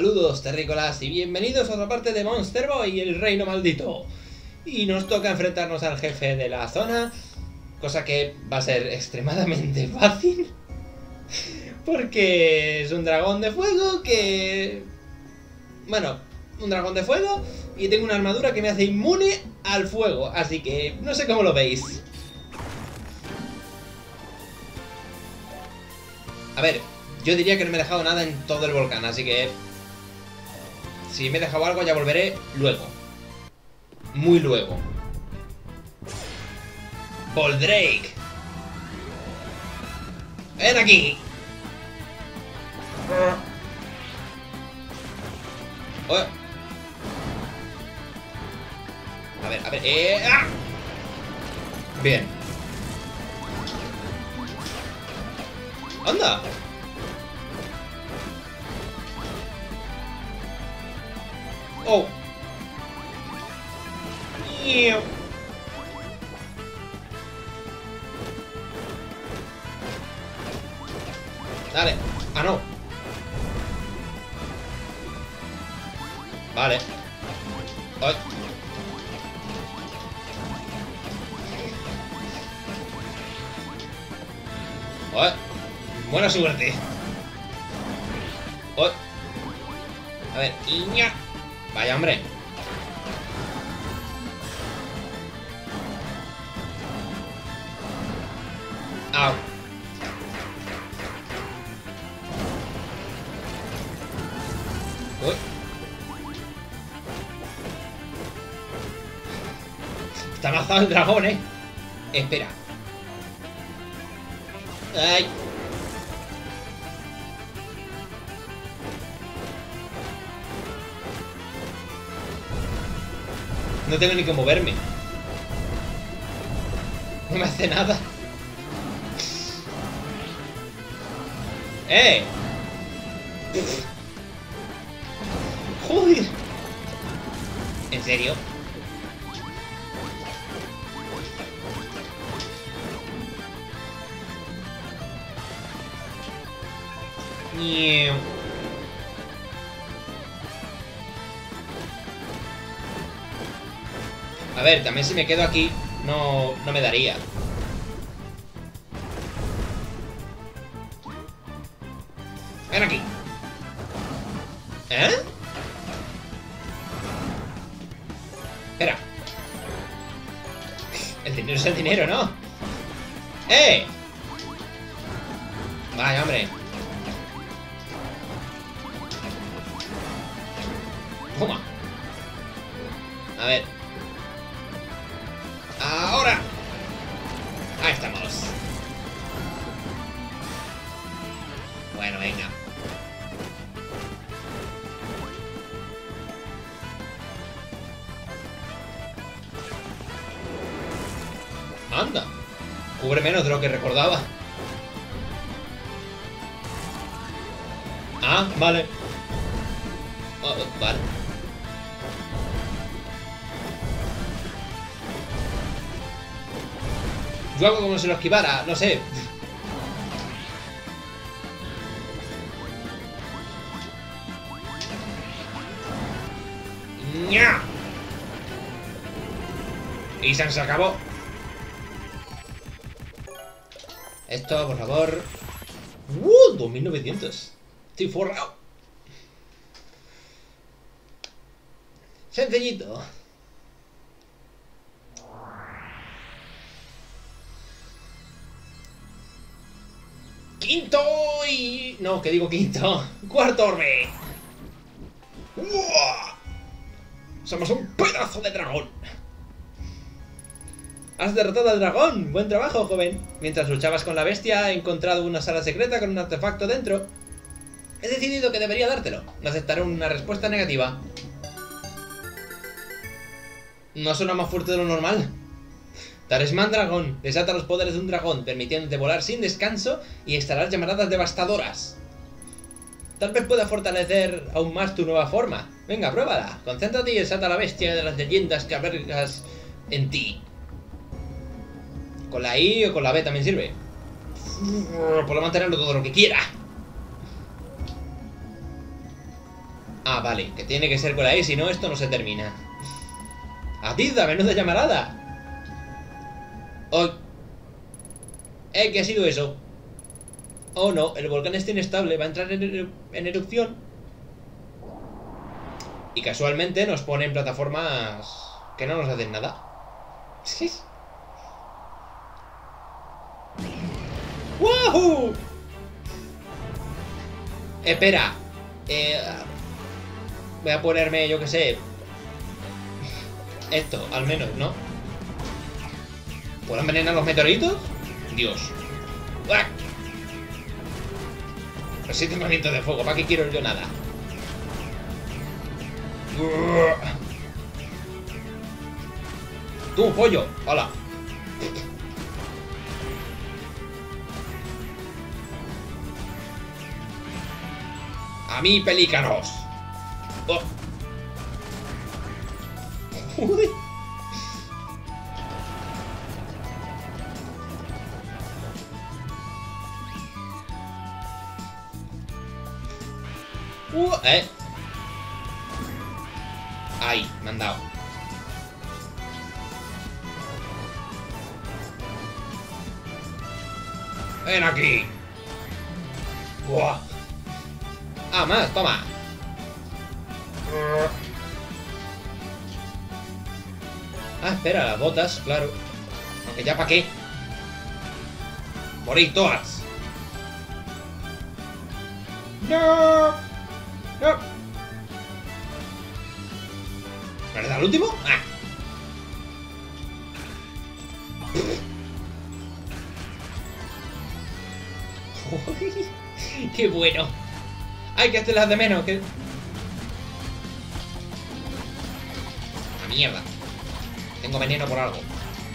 Saludos terrícolas y bienvenidos a otra parte de Monster Boy, el reino maldito. Y nos toca enfrentarnos al jefe de la zona, cosa que va a ser extremadamente fácil, porque es un dragón de fuego que... Bueno, un dragón de fuego y tengo una armadura que me hace inmune al fuego, así que no sé cómo lo veis. A ver, yo diría que no me he dejado nada en todo el volcán, así que... Si me he dejado algo ya volveré luego. Muy luego. Boldrake. ¡Ven aquí! Oh. A ver, ¡ah! Bien. ¡Anda! ¡Oh! Dale. ¡Ah, no! Vale. ¡Ay! ¡Ay! Buena suerte. ¡Ay! A ver, ¡iña! Vaya, hombre. Au. Uy. Está amazado el dragón, Espera. Ay. No tengo ni que moverme. No me hace nada. Joder. ¿En serio? A ver, también si me quedo aquí no me daría. Ven aquí. ¿Eh? Espera. El dinero es el dinero, ¿no? ¡Eh! Vaya, hombre. Toma. A ver. Ahora. Ahí estamos. Bueno, venga. Anda. Cubre menos de lo que recordaba. Ah, vale. Oh, vale. Yo hago como si lo esquivara, no sé. ¡Nya! Y se acabó. Esto, por favor. 2900. Estoy forrado. Sencillito. Quinto y... No, que digo quinto. Cuarto orbe. ¡Uah! Somos un pedazo de dragón. Has derrotado al dragón. Buen trabajo, joven. Mientras luchabas con la bestia, he encontrado una sala secreta con un artefacto dentro. He decidido que debería dártelo. No aceptaré una respuesta negativa. No suena más fuerte de lo normal. Talismán dragón. Desata los poderes de un dragón, permitiéndote volar sin descanso y instalar llamaradas devastadoras. Tal vez pueda fortalecer aún más tu nueva forma. Venga, pruébala. Concéntrate y desata a la bestia de las leyendas que albergas en ti. Con la I o con la B también sirve. Puedo mantenerlo todo lo que quiera. Ah, vale, que tiene que ser con la E, si no, esto no se termina. ¡Atiza, menuda llamarada! Oh. ¿Qué ha sido eso? Oh no, el volcán está inestable, va a entrar en erupción. Y casualmente nos ponen plataformas que no nos hacen nada. ¡Wahoo! Espera. Voy a ponerme, yo que sé. Esto, al menos, ¿no? ¿Puedo envenenar los meteoritos? Dios. ¡Uah! Resistimiento de fuego, ¿para qué quiero yo nada? Tú, pollo, hola. A mí, pelícanos. Oh. Uy. Ahí, me han dado. Ven aquí. Buah. Ah, más, toma. Ah, espera, las botas, claro. Aunque ya para qué. Morid todas. No. No. ¿Me has dado el último? Ah. Qué bueno. Hay que hacerlas de menos. Que... ¡A mierda! Tengo veneno por algo.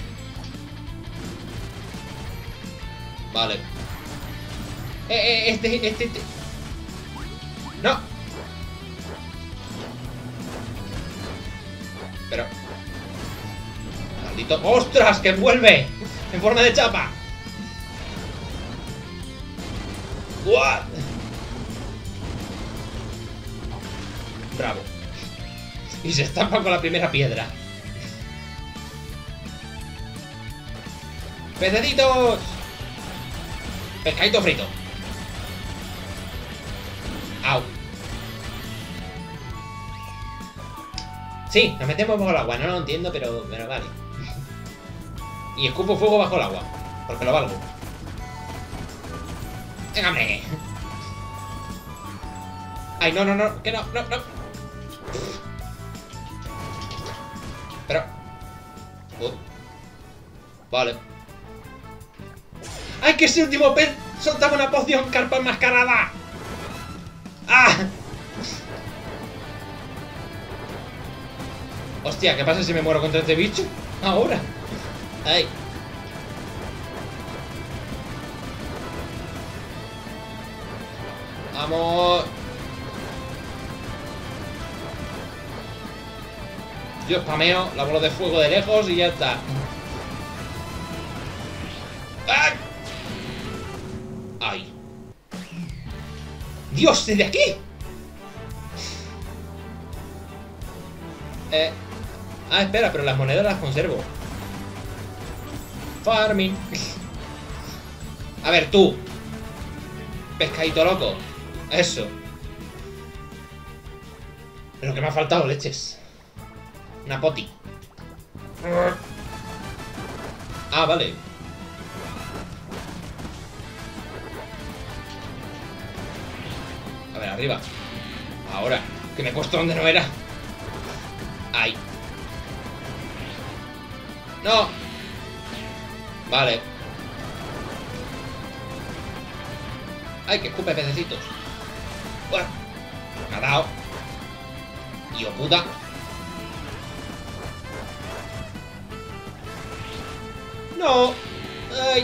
Vale. Este. ¡No! Pero... ¡Maldito! ¡Ostras! ¡Que vuelve! En forma de chapa. ¡What! Bravo. Y se estampa con la primera piedra. ¡Pececitos! Pescadito frito. Au. Sí, nos metemos bajo el agua. No lo entiendo, pero vale. Y escupo fuego bajo el agua. Porque lo valgo. ¡Venga, hombre! ¡Ay, no! ¡Que no! Pero... Vale. ¡Ay, que ese último pez soltaba una poción carpa enmascarada! ¡Ah! Hostia, ¿qué pasa si me muero contra este bicho? Ahora. ¡Ay! ¡Vamos! Yo spameo la bola de fuego de lejos y ya está. ¡Ay! ¡Ay! ¡Dios, desde aquí! Ah, espera, pero las monedas las conservo. Farming. A ver, tú. Pescadito loco. Eso. Lo que me ha faltado, leches. Una poti. Ah, vale. A ver, arriba. Ahora, que me he puesto donde no era. Ay. No. Vale. Ay, que escupe pececitos. Uah. Me ha dado. Hijo puta. No. Ay.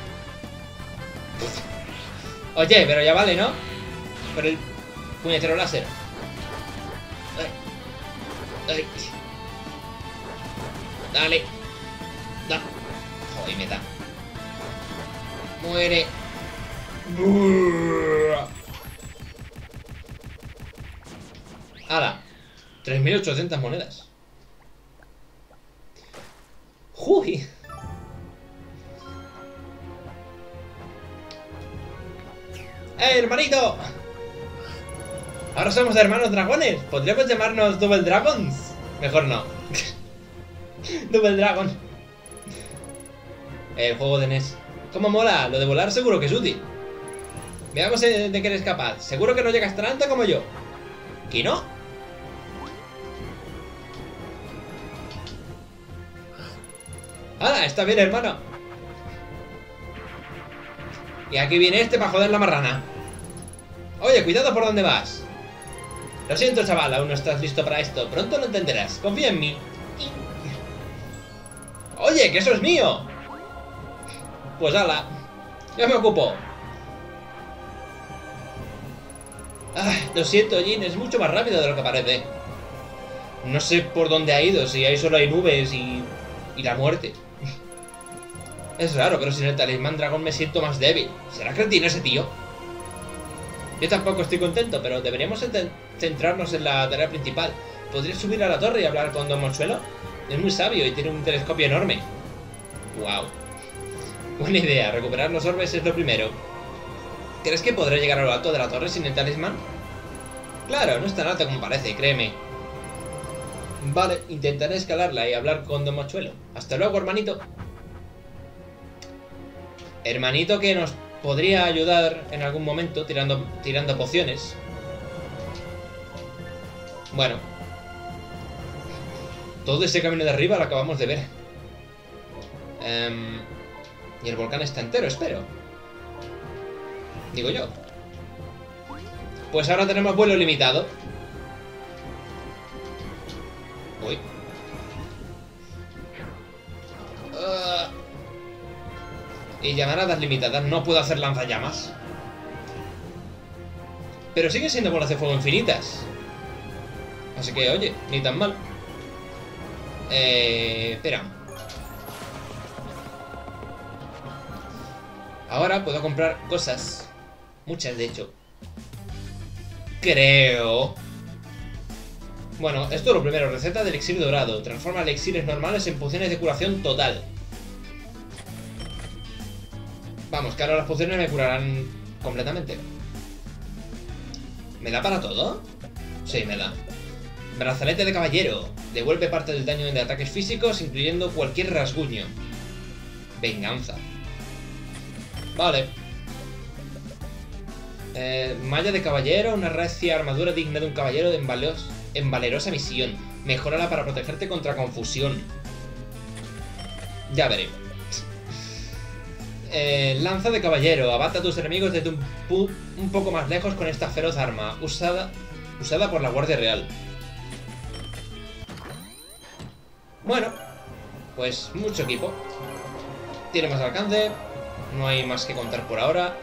Oye, pero ya vale, ¿no? Por el puñetero láser. Ay. Ay. Dale. Da. Joder, me da. Muere. ¡Hala! 3.800 monedas. ¡Uy! Hermanito! Ahora somos hermanos dragones. ¿Podríamos llamarnos Double Dragons? Mejor no. Double Dragon. El juego de NES. ¿Cómo mola? Lo de volar seguro que es útil. Veamos de qué eres capaz. Seguro que no llegas tan alto como yo. ¿Que no? ¡Hala! Está bien, hermano. Y aquí viene este para joder la marrana. Oye, cuidado por dónde vas. Lo siento, chaval, aún no estás listo para esto. Pronto lo entenderás. Confía en mí. Oye, que eso es mío. Pues hala. Yo me ocupo. Lo siento, Jin, es mucho más rápido de lo que parece. No sé por dónde ha ido, si ahí solo hay nubes y la muerte. Es raro, pero sin el talismán dragón me siento más débil. ¿Será cretino ese tío? Yo tampoco estoy contento, pero deberíamos centrarnos en la tarea principal. ¿Podrías subir a la torre y hablar con Don Mochuelo? Es muy sabio y tiene un telescopio enorme. Wow. Buena idea, recuperar los orbes es lo primero. ¿Crees que podré llegar a lo alto de la torre sin el talismán? Claro, no es tan alto como parece, créeme. Vale, intentaré escalarla y hablar con Don Mochuelo. Hasta luego, hermanito. Hermanito que nos podría ayudar en algún momento tirando pociones. Bueno. Todo ese camino de arriba lo acabamos de ver. Y el volcán está entero, espero. Digo yo. Pues ahora tenemos vuelo limitado. Uy. Y llamaradas limitadas. No puedo hacer lanzallamas. Pero siguen siendo bolas de fuego infinitas. Así que, oye, ni tan mal. Espera. Ahora puedo comprar cosas. Muchas, de hecho. Creo. Bueno, esto es lo primero. Receta de elixir dorado. Transforma elixires normales en pociones de curación total. Vamos, que ahora las pociones me curarán completamente. ¿Me da para todo? Sí, me da. Brazalete de caballero. Devuelve parte del daño de ataques físicos, incluyendo cualquier rasguño. Venganza. Vale. Malla de caballero. Una recia armadura digna de un caballero en valerosa misión. Mejórala para protegerte contra confusión. Ya veré. Lanza de caballero. Abata a tus enemigos desde un poco más lejos con esta feroz arma. Usada por la Guardia Real. Bueno, pues mucho equipo. Tiene más alcance. No hay más que contar por ahora.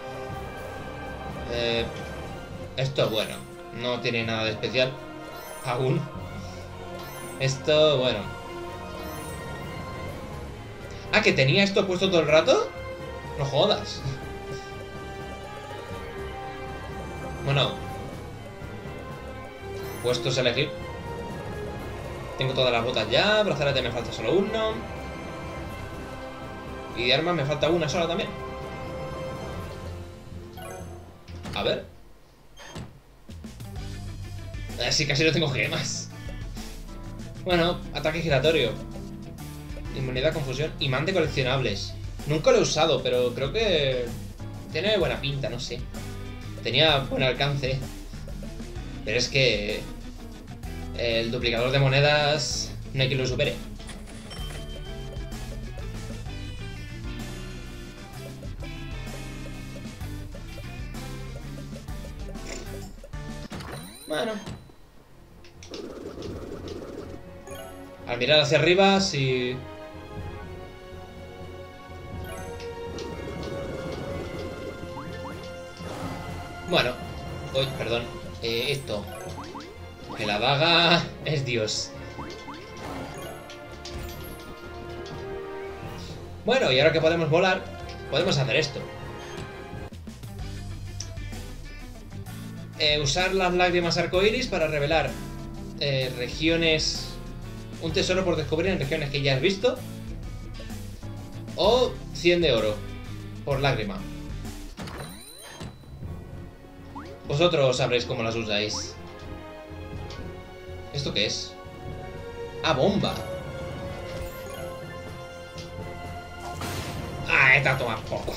Esto, bueno, no tiene nada de especial. Aún. Esto, bueno. Ah, ¿que tenía esto puesto todo el rato? No jodas. Bueno. Puestos a elegir. Tengo todas las botas ya. Brazalete me falta solo uno. Y de armas me falta una sola también. A ver. Sí, casi no tengo gemas. Bueno, ataque giratorio. Inmunidad a confusión. Imán de coleccionables. Nunca lo he usado, pero creo que tiene buena pinta, no sé. Tenía buen alcance. Pero es que el duplicador de monedas no hay quien lo supere. Bueno. Al mirar hacia arriba, sí. Bueno. Uy, perdón. Esto. Que la daga es Dios. Bueno, y ahora que podemos volar, podemos hacer esto. Usar las lágrimas arcoiris para revelar regiones... Un tesoro por descubrir en regiones que ya has visto. O 100 de oro por lágrima. Vosotros sabréis cómo las usáis. ¿Esto qué es? Ah, bomba. Ah, esta toma poco.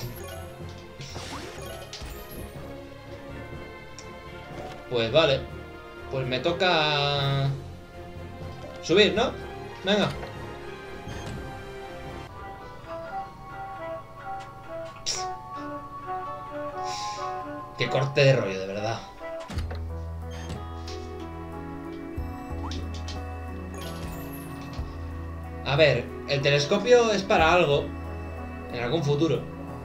Pues vale. Pues me toca... subir, ¿no? Venga. Qué corte de rollo, de verdad. A ver, el telescopio es para algo. En algún futuro.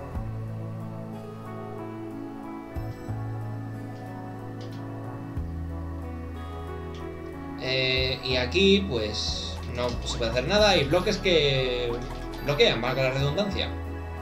Y aquí, pues... no se puede hacer nada. Hay bloques que... bloquean, valga la redundancia.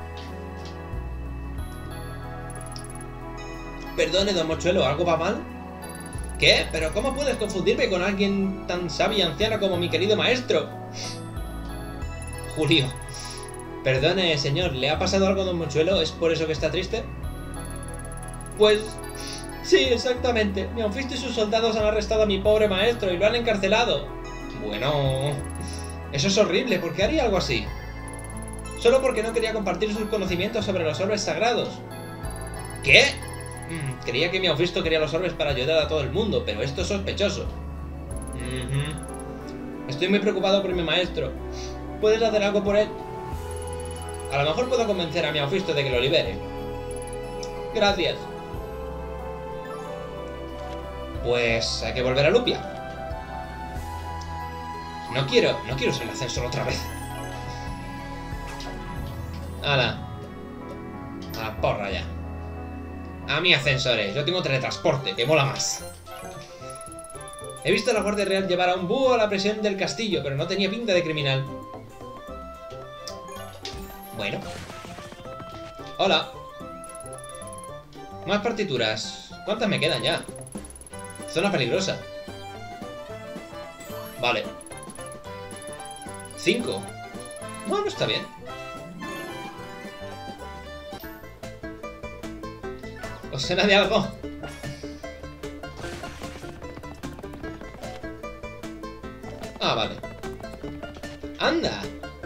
Perdone, don Mochuelo, ¿algo va mal? ¿Qué? ¿Pero cómo puedes confundirme con alguien tan sabio y anciano como mi querido maestro? Julio. Perdone, señor, ¿le ha pasado algo a don Mochuelo? ¿Es por eso que está triste? Pues... sí, exactamente. Mi anfisto y sus soldados han arrestado a mi pobre maestro y lo han encarcelado. Bueno... eso es horrible. ¿Por qué haría algo así? Solo porque no quería compartir sus conocimientos sobre los orbes sagrados. ¿Qué? Creía que mi anfisto quería los orbes para ayudar a todo el mundo, pero esto es sospechoso. Estoy muy preocupado por mi maestro. ¿Puedes hacer algo por él? A lo mejor puedo convencer a mi anfisto de que lo libere. Gracias. Pues hay que volver a Lupia. No quiero usar el ascensor otra vez. ¡Hala! A la porra ya. A mí ascensores, yo tengo teletransporte, que mola más. He visto a la Guardia Real llevar a un búho a la prisión del castillo, pero no tenía pinta de criminal. Bueno. Hola. Más partituras. ¿Cuántas me quedan ya? Zona peligrosa. Vale. 5. Bueno, está bien. ¿Os suena de algo? Ah, vale. ¡Anda!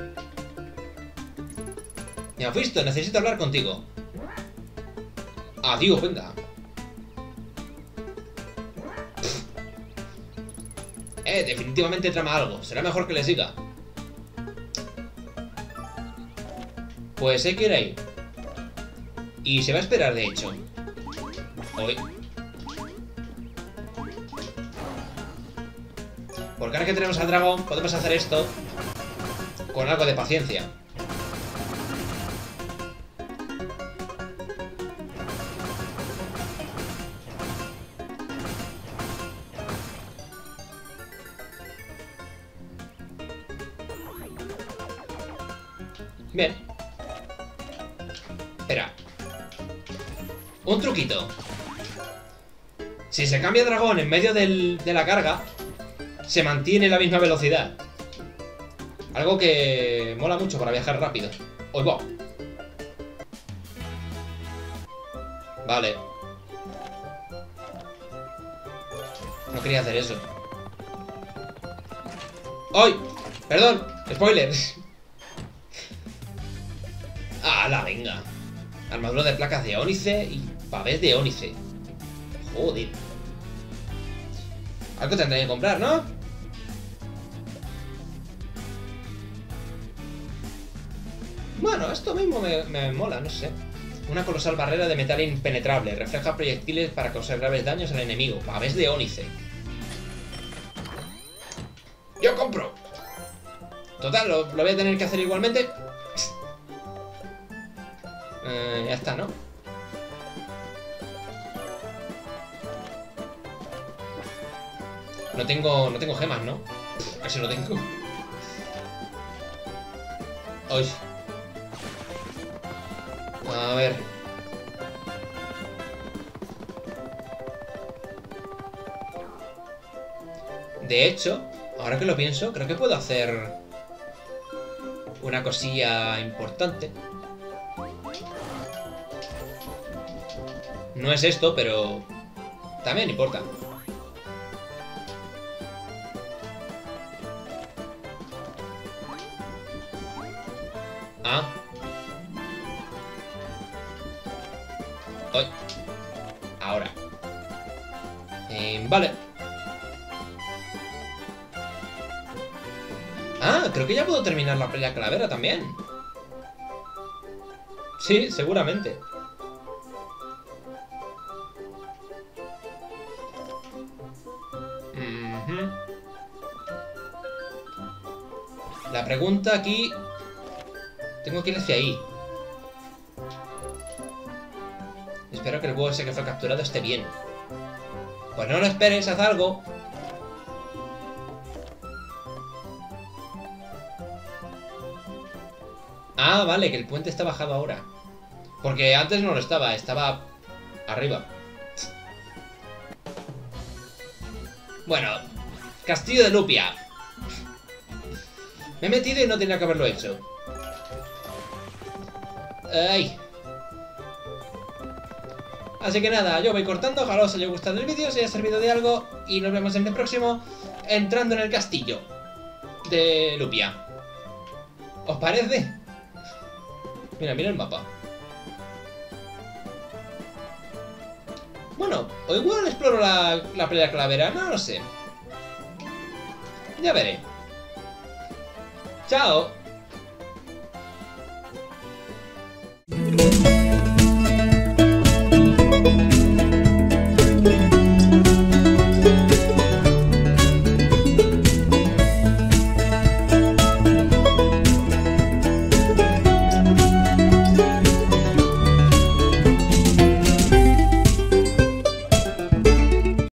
Me has visto, necesito hablar contigo. Adiós, venga. Definitivamente trama algo. Será mejor que le siga. Pues hay que ir ahí. Y se va a esperar, de hecho. Hoy. Porque ahora que tenemos al dragón, podemos hacer esto con algo de paciencia. Bien. Espera. Un truquito. Si se cambia dragón en medio de la carga, se mantiene la misma velocidad. Algo que mola mucho para viajar rápido. ¡Uy, va! Vale. No quería hacer eso. ¡Ay! Perdón, spoiler. ¡Hala, venga! Armadura de placas de ónice y pavés de ónice. Joder. Algo tendré que comprar, ¿no? Bueno, esto mismo me mola, no sé. Una colosal barrera de metal impenetrable. Refleja proyectiles para causar graves daños al enemigo. Pavés de ónice. ¡Yo compro! Total, lo voy a tener que hacer igualmente. Ya está, ¿no? No tengo gemas, ¿no? Casi no tengo. Ay. A ver. De hecho, ahora que lo pienso, creo que puedo hacer una cosilla importante. No es esto, pero también importa. Ah. Ay. Ahora. Vale. Ah, creo que ya puedo terminar la pelea calavera también. Sí, seguramente. La pregunta aquí... Tengo que ir hacia ahí. Espero que el huevo ese que fue capturado esté bien. Pues no lo esperes, haz algo. Ah, vale, que el puente está bajado ahora. Porque antes no lo estaba, estaba arriba. Bueno, Castillo de Lupia. Me he metido y no tenía que haberlo hecho. Ay. Así que nada, yo voy cortando. Ojalá os haya gustado el vídeo, os haya servido de algo. Y nos vemos en el próximo, entrando en el castillo de Lupia. ¿Os parece? Mira, mira el mapa. Bueno, o igual exploro la pelea calavera, no lo sé. Ya veré. ¡Chao!